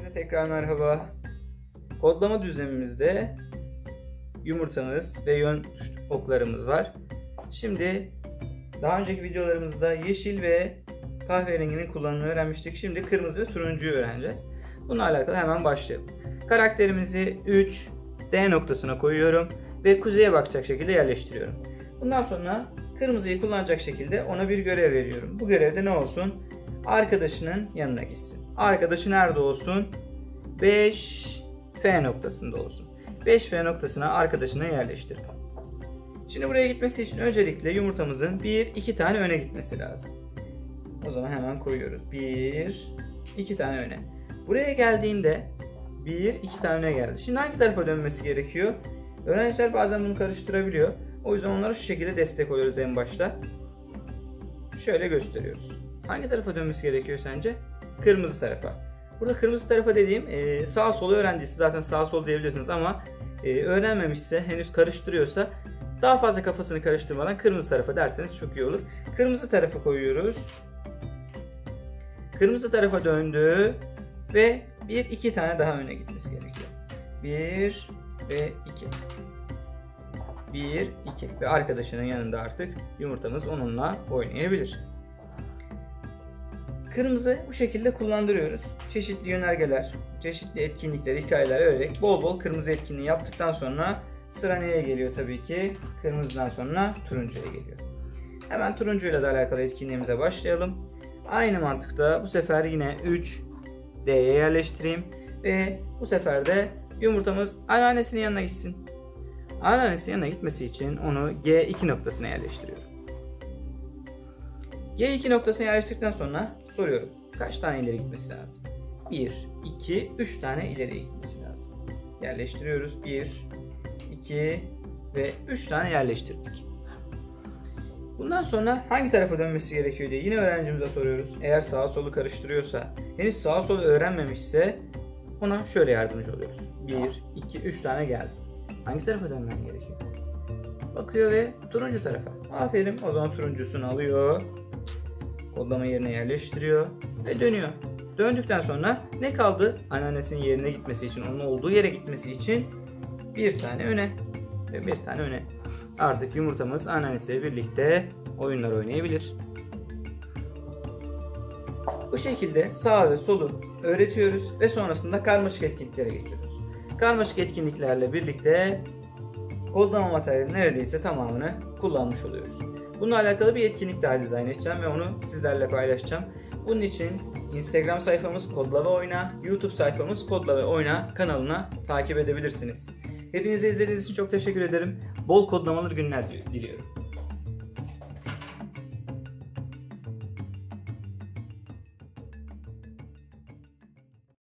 Herkese tekrar merhaba. Kodlama düzlemimizde yumurtamız ve yön oklarımız var. Şimdi daha önceki videolarımızda yeşil ve kahverenginin kullanımını öğrenmiştik. Şimdi kırmızı ve turuncuyu öğreneceğiz. Bununla alakalı hemen başlayalım. Karakterimizi 3 D noktasına koyuyorum ve kuzeye bakacak şekilde yerleştiriyorum. Bundan sonra kırmızıyı kullanacak şekilde ona bir görev veriyorum. Bu görevde ne olsun? Arkadaşının yanına gitsin. Arkadaşı nerede olsun? 5F noktasında olsun. 5F noktasına arkadaşına yerleştirdim. Şimdi buraya gitmesi için öncelikle yumurtamızın 1-2 tane öne gitmesi lazım. O zaman hemen koyuyoruz. 1-2 tane öne. Buraya geldiğinde 1-2 tane öne geldi. Şimdi hangi tarafa dönmesi gerekiyor? Öğrenciler bazen bunu karıştırabiliyor. O yüzden onlara şu şekilde destek oluyoruz en başta. Şöyle gösteriyoruz. Hangi tarafa dönmesi gerekiyor sence? Kırmızı tarafa. Burada kırmızı tarafa dediğim sağ solu öğrendiyse zaten sağ sol diyebilirsiniz ama öğrenmemişse, henüz karıştırıyorsa daha fazla kafasını karıştırmadan kırmızı tarafa derseniz çok iyi olur. Kırmızı tarafa koyuyoruz. Kırmızı tarafa döndü ve 1-2 tane daha öne gitmesi gerekiyor. 1 ve 2. 1, 2 ve arkadaşının yanında artık yumurtamız onunla oynayabilir. Kırmızı bu şekilde kullandırıyoruz. Çeşitli yönergeler, çeşitli etkinlikler, hikayeler vererek bol bol kırmızı etkinliği yaptıktan sonra sıra neye geliyor tabii ki? Kırmızıdan sonra turuncuya geliyor. Hemen turuncuyla da alakalı etkinliğimize başlayalım. Aynı mantıkta bu sefer yine 3D'ye yerleştireyim ve bu sefer de yumurtamız anneannesinin yanına gitsin. Anneannesinin yanına gitmesi için onu G2 noktasına yerleştiriyorum. G2 noktasına yerleştirdikten sonra soruyorum. Kaç tane ileri gitmesi lazım? 1, 2, 3 tane ileriye gitmesi lazım. Yerleştiriyoruz. 1, 2 ve 3 tane yerleştirdik. Bundan sonra hangi tarafa dönmesi gerekiyor diye yine öğrencimize soruyoruz. Eğer sağa solu karıştırıyorsa, henüz sağa solu öğrenmemişse ona şöyle yardımcı oluyoruz. 1, 2, 3 tane geldi. Hangi tarafa dönmen gerekiyor? Bakıyor ve turuncu tarafa. Aferin. O zaman turuncusunu alıyor. Kodlama yerine yerleştiriyor ve dönüyor. Döndükten sonra ne kaldı? Anneannesinin yerine gitmesi için, onun olduğu yere gitmesi için bir tane öne ve bir tane öne. Artık yumurtamız anneannesiyle birlikte oyunlar oynayabilir. Bu şekilde sağ ve solu öğretiyoruz ve sonrasında karmaşık etkinliklere geçiyoruz. Karmaşık etkinliklerle birlikte kodlama materyalinin neredeyse tamamını kullanmış oluyoruz. Bununla alakalı bir etkinlik daha dizayn edeceğim ve onu sizlerle paylaşacağım. Bunun için Instagram sayfamız Kodla ve Oyna, YouTube sayfamız Kodla ve Oyna kanalına takip edebilirsiniz. Hepinize izlediğiniz için çok teşekkür ederim. Bol kodlamalı günler diliyorum.